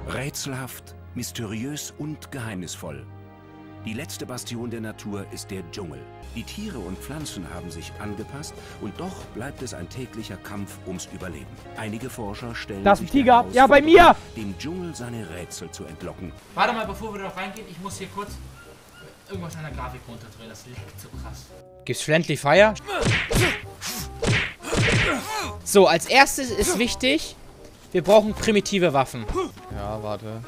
Rätselhaft, mysteriös und geheimnisvoll. Die letzte Bastion der Natur ist der Dschungel. Die Tiere und Pflanzen haben sich angepasst und doch bleibt es ein täglicher Kampf ums Überleben. Einige Forscher stellen da ist ein sich Tiger! Ja, bei mir! dem Dschungel seine Rätsel zu entlocken. Warte mal, bevor wir da reingehen, ich muss hier kurz irgendwas an der Grafik runterdrehen. Das liegt so krass. Gibt's Friendly Fire? So, als erstes ist wichtig, wir brauchen primitive Waffen. Ja, warte.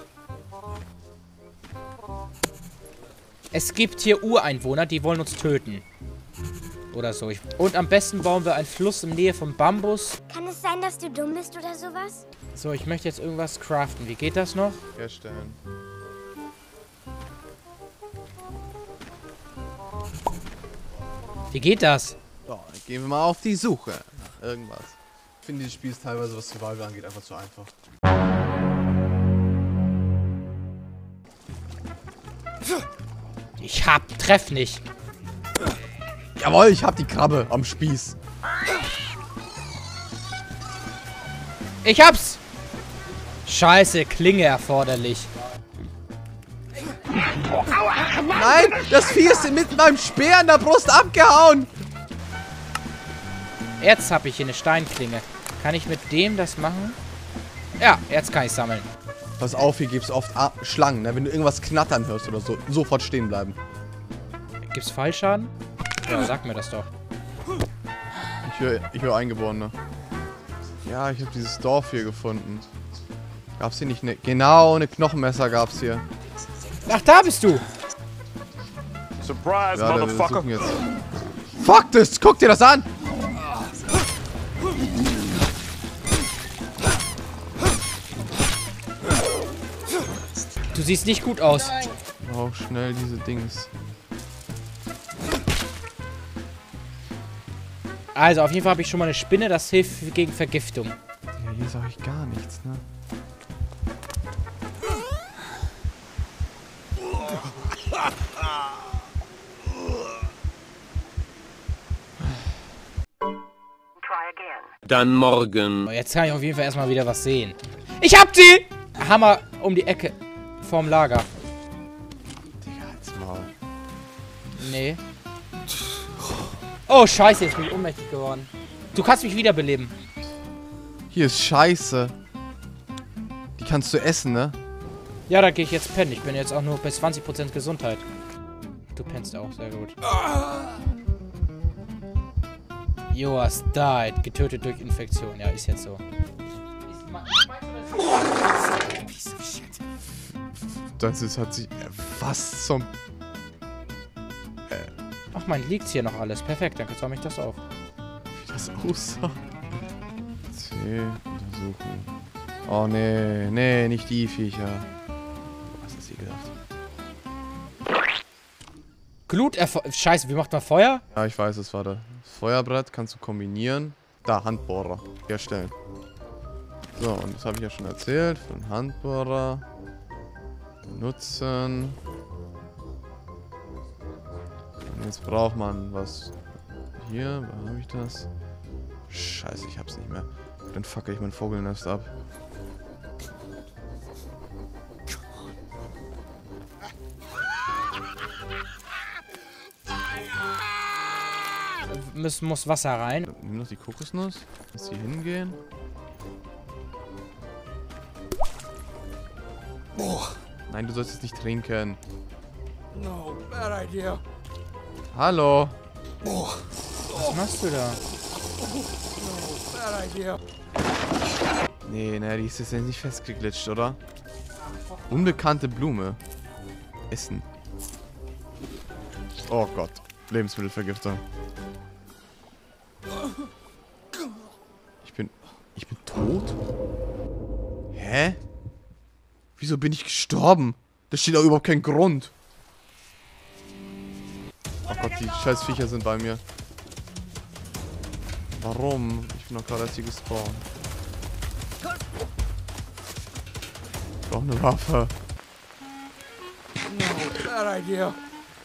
Es gibt hier Ureinwohner, die wollen uns töten. Oder so. Und am besten bauen wir einen Fluss in Nähe von Bambus. Kann es sein, dass du dumm bist oder sowas? So, ich möchte jetzt irgendwas craften. Wie geht das noch? Herstellen. Wie geht das? So, dann gehen wir mal auf die Suche nach irgendwas. Ich finde, dieses Spiel ist teilweise, was Survival angeht, einfach zu einfach. Treff nicht. Jawohl, ich hab die Krabbe am Spieß. Ich hab's! Scheiße, Klinge erforderlich. Nein, das Vieh ist mit meinem Speer in der Brust abgehauen. Jetzt habe ich hier eine Steinklinge. Kann ich mit dem das machen? Ja, jetzt kann ich sammeln. Pass auf, hier gibt's oft Schlangen, ne? Wenn du irgendwas knattern hörst oder so, sofort stehen bleiben. Gibt's Fallschaden? Ja, sag mir das doch. Ich höre Eingeborene. Ja, ich habe dieses Dorf hier gefunden. Gab's hier nicht eine... Genau, eine Knochenmesser gab's hier. Ach, da bist du! Surprise, Ja, wir motherfucker! suchen jetzt. Fuck das! Guck dir das an! Du siehst nicht gut aus. Auch schnell diese Dings. Also, auf jeden Fall habe ich schon mal eine Spinne. Das hilft gegen Vergiftung. Ja, hier sag ich gar nichts, ne? Dann morgen. Jetzt kann ich auf jeden Fall erstmal wieder was sehen. Ich hab sie! Hammer um die Ecke. Vorm Lager. Digga, halt's Maul. Nee. Oh, scheiße, jetzt bin ich ohnmächtig geworden. Du kannst mich wiederbeleben. Hier ist Scheiße. Die kannst du essen, ne? Ja, da gehe ich jetzt pennen. Ich bin jetzt auch nur bei 20% Gesundheit. Du pennst auch, sehr gut. You hast died. Getötet durch Infektion. Ja, ist jetzt so. Das ist, hat sich... Was zum... Ach man, liegt hier noch alles. Perfekt, dann sammle ich das auf. Wie das aussah. C, untersuchen. Oh, nee. Nee, nicht die Viecher. Was ist sie gedacht? Scheiße, wie macht man Feuer? Ja, ich weiß es, warte. Das Feuerbrett kannst du kombinieren. Da, Handbohrer. Herstellen. So, und das habe ich ja schon erzählt. Für einen Handbohrer. Nutzen. Und jetzt braucht man was. Hier, wo habe ich das? Scheiße, ich hab's nicht mehr. Dann facke ich mein Vogelnest ab. Muss Wasser rein. Nimm noch die Kokosnuss. Lass hier hingehen. Nein, du sollst es nicht trinken. No, bad idea. Hallo. Was machst du da? No, bad idea. Nee, naja, die ist jetzt nicht festgeglitscht, oder? Unbekannte Blume. Essen. Oh Gott. Lebensmittelvergiftung. Ich bin tot? Hä? Wieso bin ich gestorben? Da steht auch überhaupt kein Grund. Oh Gott, die scheiß Viecher sind bei mir. Warum? Ich bin doch gerade erst hier gespawnt. Ich brauche eine Waffe. No, bad idea.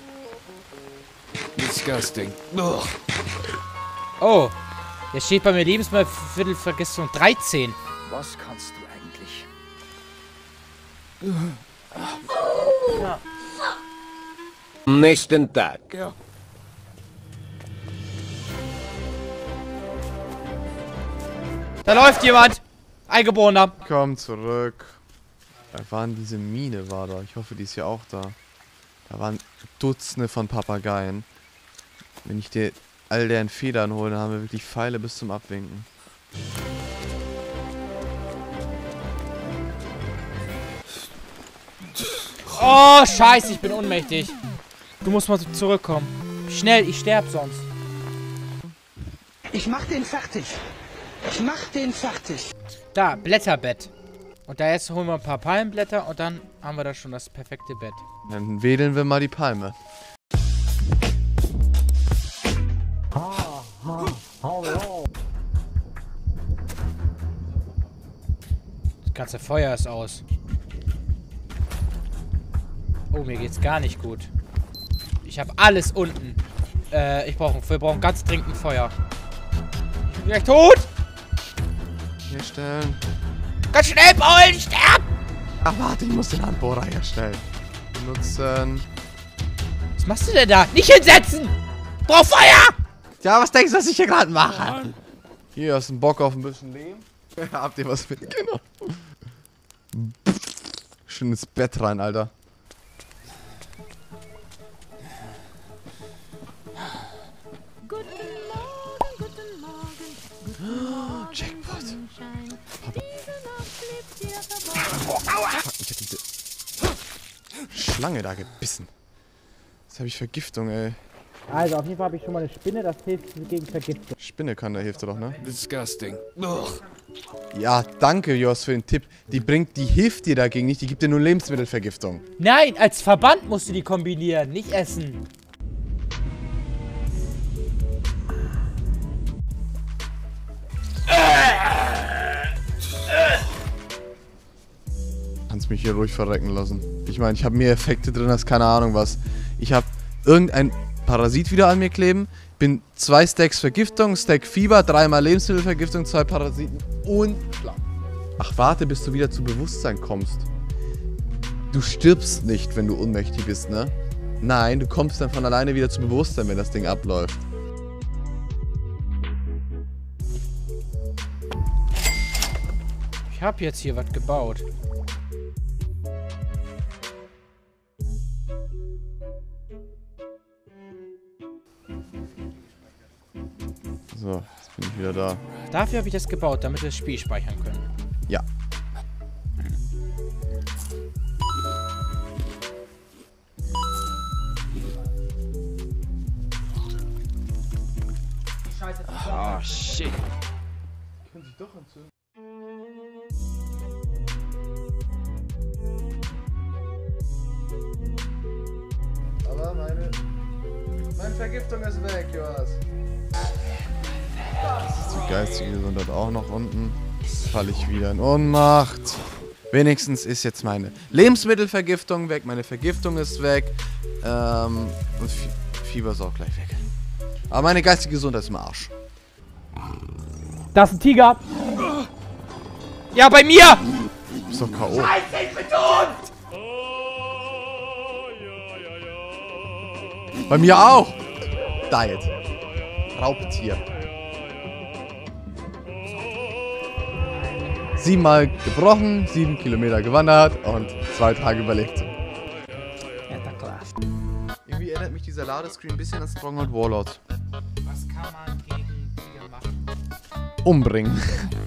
Disgusting. Ugh. Oh, jetzt steht bei mir Lebensmittelvergiftung 13. Was kannst du eigentlich? Nächsten Tag. Ja. Da läuft jemand! Eingeborener. Komm zurück. Da waren diese Mine, war da. Ich hoffe, die ist ja auch da. Da waren Dutzende von Papageien. Wenn ich dir all deren Federn hole, dann haben wir wirklich Pfeile bis zum Abwinken. Oh, scheiße, ich bin ohnmächtig. Du musst mal zurückkommen. Schnell, ich sterb sonst. Ich mach den fertig. Ich mach den fertig. Da, Blätterbett. Und da jetzt holen wir ein paar Palmenblätter und dann haben wir da schon das perfekte Bett. Dann wedeln wir mal die Palme. Das ganze Feuer ist aus. Oh, mir geht's gar nicht gut. Ich habe alles unten. Wir brauchen ganz dringend ein Feuer. Ich bin gleich tot! Herstellen. Ganz schnell, Paul, ich sterb! Ach, warte, ich muss den Handbohrer herstellen. Benutzen. Was machst du denn da? Nicht hinsetzen! Brauch Feuer! Ja, was denkst du, was ich hier gerade mache? Hier, hast du einen Bock auf ein bisschen Lehm? Habt ihr was mit? Genau. Schön ins Bett rein, Alter. Jackpot. Ich hab diese Schlange da gebissen. Jetzt habe ich Vergiftung, ey. Also, auf jeden Fall habe ich schon mal eine Spinne, das hilft gegen Vergiftung. Spinne kann, da hilft er doch, ne? Disgusting. Ugh. Ja, danke, Jos, für den Tipp. Die hilft dir dagegen nicht, die gibt dir nur Lebensmittelvergiftung. Nein, als Verband musst du die kombinieren, nicht essen. Kannst mich hier ruhig verrecken lassen. Ich meine, ich habe mehr Effekte drin als keine Ahnung was. Ich habe irgendein Parasit wieder an mir kleben. Bin 2 Stacks Vergiftung, Stack Fieber, 3-mal Lebensmittelvergiftung, 2 Parasiten und Schlag. Ach, warte, bis du wieder zu Bewusstsein kommst. Du stirbst nicht, wenn du ohnmächtig bist, ne? Nein, du kommst dann von alleine wieder zu Bewusstsein, wenn das Ding abläuft. Ich habe jetzt hier was gebaut. So, jetzt bin ich wieder da. Dafür habe ich das gebaut, damit wir das Spiel speichern können. Ja. Oh, shit. Können sich doch entzünden. Aber meine Vergiftung ist weg, Joas. Ist die geistige Gesundheit auch noch unten? Falle ich wieder in Ohnmacht. Wenigstens ist jetzt meine Lebensmittelvergiftung weg, meine Vergiftung ist weg. Und Fieber ist auch gleich weg. Aber meine geistige Gesundheit ist im Arsch. Da ist ein Tiger! Ja, bei mir! Du bist doch K.O. Scheiße, ich bin tot! Bei mir auch! Diet. Raubtier. 7-mal gebrochen, 7 Kilometer gewandert und 2 Tage überlebt. Irgendwie erinnert mich dieser Ladescreen ein bisschen an Stronghold Warlord. Was kann man gegen Tiger machen? Umbringen.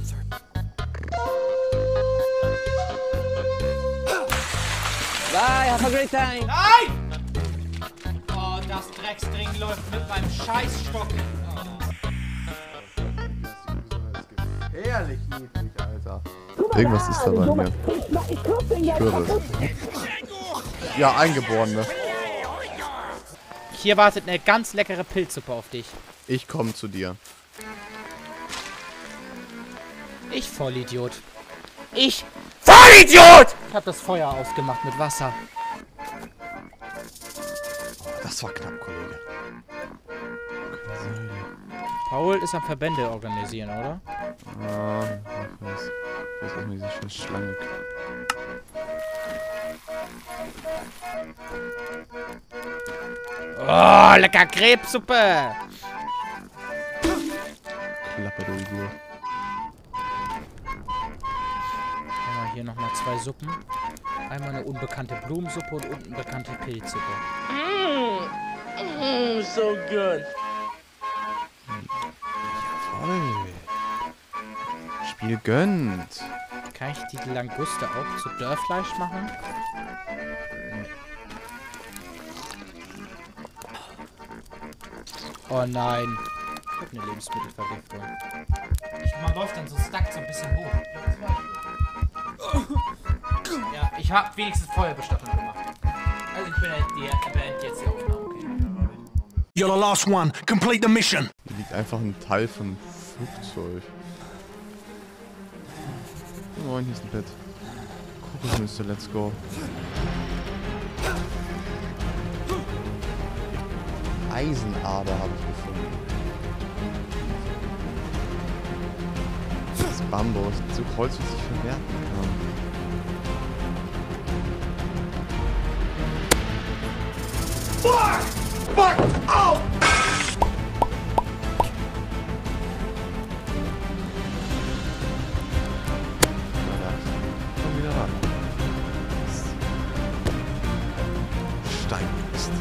Bye, have a great time. Nein! Oh, das Drecksding läuft mit meinem Scheißstock. Herrlich niedlich, Alter. Irgendwas ist da bei mir. Ich höre es. Ja, Eingeborene. Hier wartet eine ganz leckere Pilzsuppe auf dich. Ich komme zu dir. Ich Vollidiot. Ich Vollidiot! Ich hab das Feuer ausgemacht mit Wasser. Das war knapp, Kollege. Paul ist am Verbände organisieren, oder? Ah, ich weiß. Ich weiß nicht, diese scheiß Schlange. Oh, lecker Krebssuppe. Klappe, du Idiot. Hier nochmal 2 Suppen. Einmal eine unbekannte Blumensuppe und unbekannte Pilzsuppe. So good. Jawohl. Spiel gönnt. Kann ich die Languste auch zu Dörrfleisch machen? Oh nein. Ich hab eine Lebensmittelvergiftung. Man läuft dann so stuck so ein bisschen hoch. Ja, ich habe wenigstens Feuerbestattung gemacht. Also ich bin jetzt die Aufnahme, okay? You're the last one. Complete the mission. Hier liegt einfach ein Teil von Flugzeug. Oh, moin, hier ist ein Bett. Kokosnüsse, let's go. Eisenader habe ich gefunden. Das ist Bambus. Das ist Holz, was sich verwerten kann. Fuck! Oh! Komm wieder ran. Steinmist.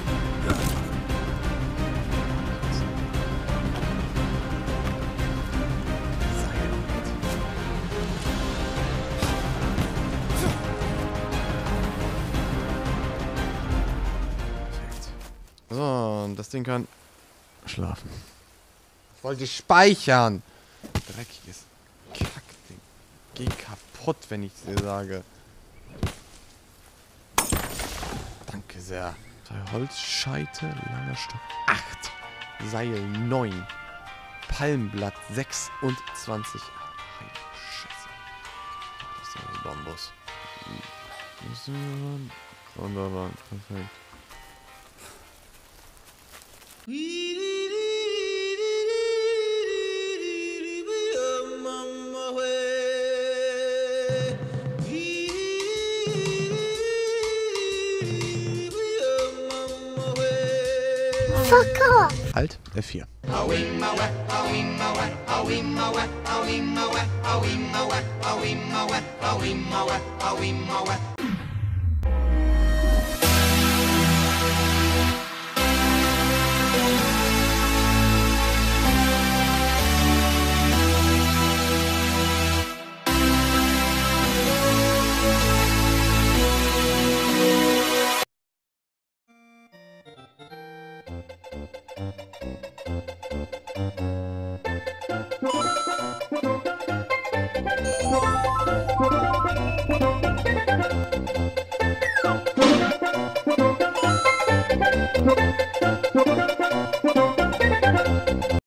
So, und das Ding kann schlafen. Ich wollte speichern. Dreckiges Kackding. Geh kaputt, wenn ich dir sage. Danke sehr. 3 Holzscheite, langer Stock 8. Seil 9. Palmblatt 26. Ach, Scheiße. Das ist ja ein Bambus. Wunderbar, perfekt. Fuck off! Halt, F4.